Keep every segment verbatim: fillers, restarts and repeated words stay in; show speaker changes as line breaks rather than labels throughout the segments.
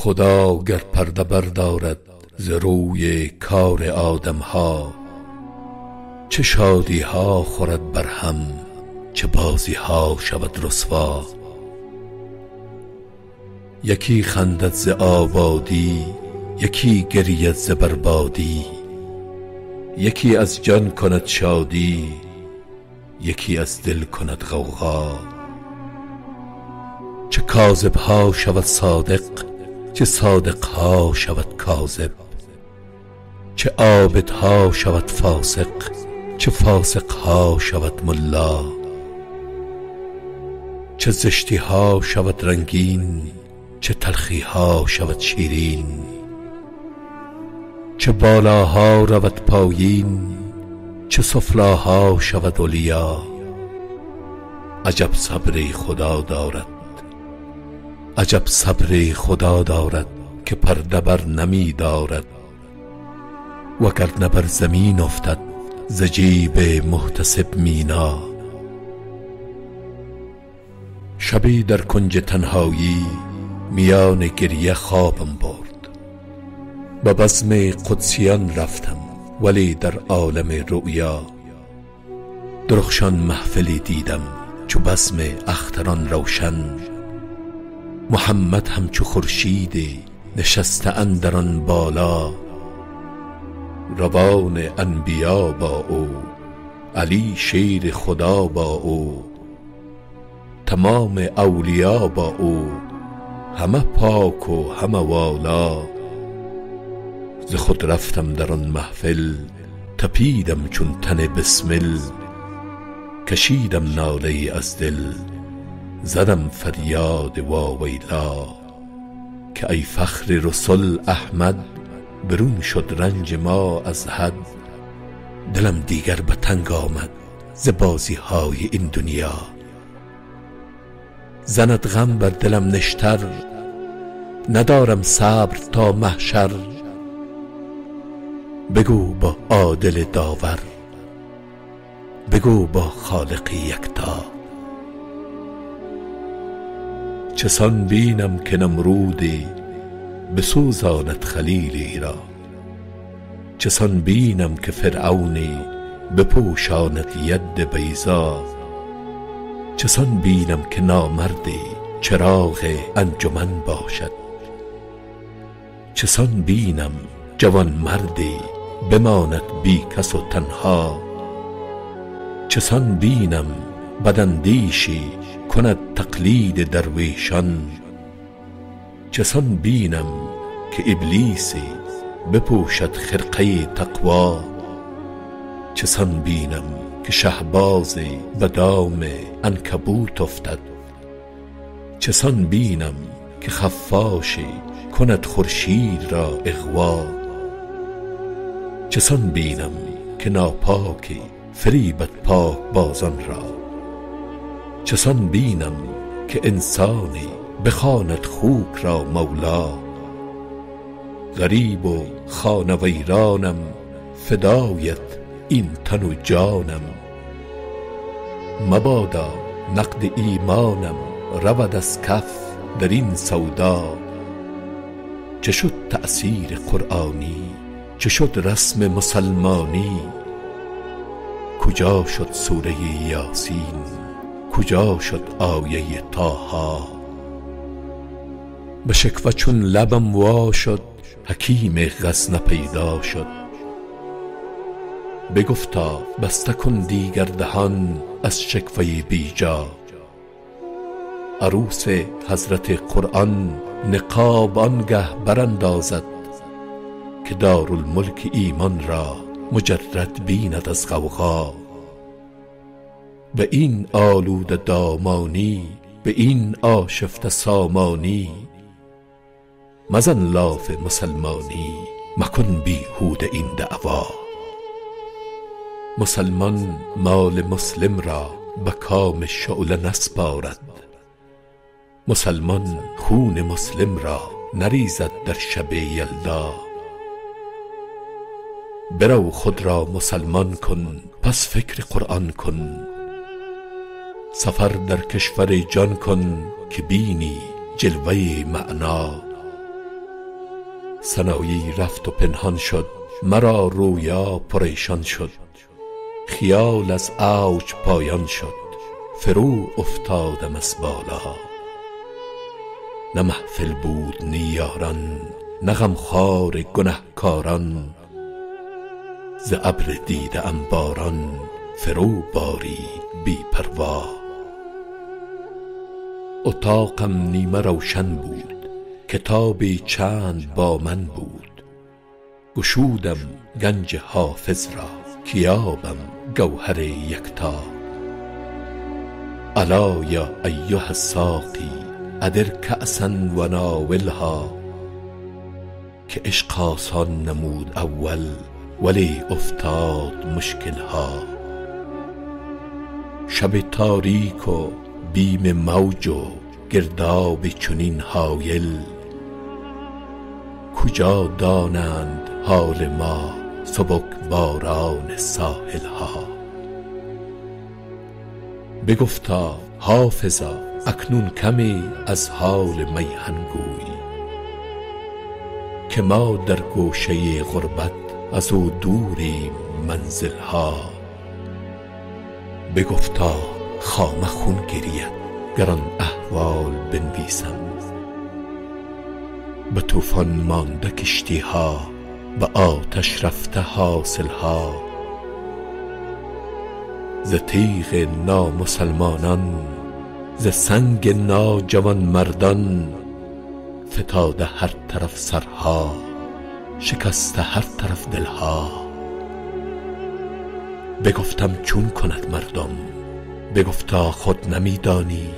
خدا گر پرده بردارد ز روی کار آدم ها، چه شادی ها خورد بر هم، چه بازی ها شود رسوا. یکی خندد ز آبادی، یکی گرید ز بربادی، یکی از جان کند شادی، یکی از دل کند غوغا. چه کاذب ها شود صادق، چه صادق ها شود کاذب، چه عابد ها شود فاسق، چه فاسق ها شود ملا. چه زشتی ها شود رنگین، چه تلخی ها شود شیرین، چه بالاها رود پایین، چه سفلاها شود علیا. عجب صبری خدا دارد، عجب صبری خدا دارد که پرده بر نمی دارد، وگرنه بر زمین افتد ز جیب محتسب مینا. شبی در کنج تنهایی میان گریه خوابم برد، به بزم قدسیان رفتم ولی در عالم رؤیا. درخشان محفلی دیدم چو بزم اختران روشن، محمد همچو خورشید نشسته اندران بالا. روان انبیا با او، علی شیر خدا با او، تمام اولیا با او، همه پاک و همه والا. ز خود رفتم در آن محفل، تپیدم چون تن بسمل، کشیدم ناله از دل، زدم فریاد واویلا. که ای فخر رسل احمد، برون شد رنج ما از حد. دلم دیگر به تنگ آمد ز بازی های این دنیا، زند غم بر دلم نشتر، ندارم صبر تا محشر. بگو با عادل داور، بگو با خالق یکتا. چسان بینم که نمرودی بسوزاند خلیلی را، چسان بینم که فرعونی بپوشاند ید بیضا. چسان بینم که نامردی چراغ انجمن باشد، چسان بینم جوان مردی بماند بی کس و تنها. چسان بینم بداندیشی کند تقلید درویشان، چسان بینم که ابلیسی بپوشد خرقه تقوا. چسان بینم که شهبازی به دام عنکبوت افتد، چسان بینم که خفاشی کند خورشید را اغوا. چسان بینم که ناپاکی فریبد پاک بازان را، چسان بینم که انسانی بخواند خوک را مولا. غریب و خانه ویرانم، فدایت این تن و جانم. مبادا نقد ایمانم رود از کف در این سودا. چه شد تأثیر قرآنی، چه شد رسم مسلمانی، کجا شد سوره یاسین، کجا شد آیه طاها. به شکوه چون لبم وا شد، حکیم غزنه پیدا شد. بگفتا بسته کن دیگر دهان از شکوه بیجا. عروس حضرت قرآن نقاب آنگه براندازد، که دارالملک ایمان را مجرد بیند از غوغا. به این آلوده دامانی، به این آشفته سامانی، مزن لاف مسلمانی، مکن بیهود این دعوا. مسلمان مال مسلم را به کام شعله نسپارد، مسلمان خون مسلم را نریزد در شب یلدا. برو خود را مسلمان کن، پس فکر قرآن کن. سفر در کشور جان کن که بینی جلوه معنا. سنایی رفت و پنهان شد، مرا رویا پریشان شد. خیال از اوج پایان شد، فرو افتادم از بالا. نه محفل بود نی یاران، نه غمخوار گنهکاران. ز ابر دیده ام باران، فرو بارید بی پروا. اتاقم نیمه روشن بود، کتابی چند با من بود. گشودم گنج حافظ را، کیابم گوهر یکتا. الا یا ایها الساقی ادر کأسا و ناولها. که عشق آسان نمود اول، ولی افتاد مشکلها. شب تاریک و بیم موج و گرداب چنین هایل. کجا دانند حال ما سبک باران ساحلها. بگفتا حافظا اکنون کمی از حال میهن گوی. که ما در گوشه غربت از او دوریم منزلها. بگفتا خامه خون گرید گر آن احوال بنویسم. به طوفان مانده کشتی ها، به آتش رفته حاصلها. ز تیغ نامسلمانان، ز سنگ ناجوان مردان. فتاده هر طرف سرها، شکسته هر طرف دلها. بگفتم چون کند مردم، بگفتا خود نمیدانی.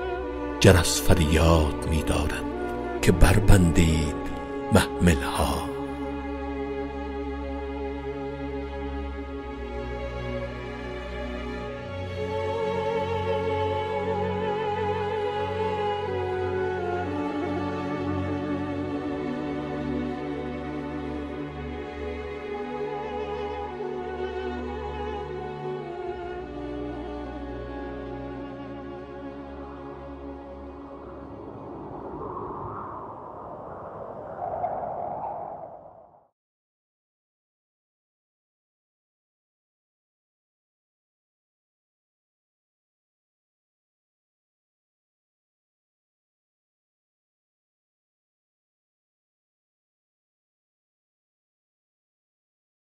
جرس فریاد می‌دارد که بربندید محملها.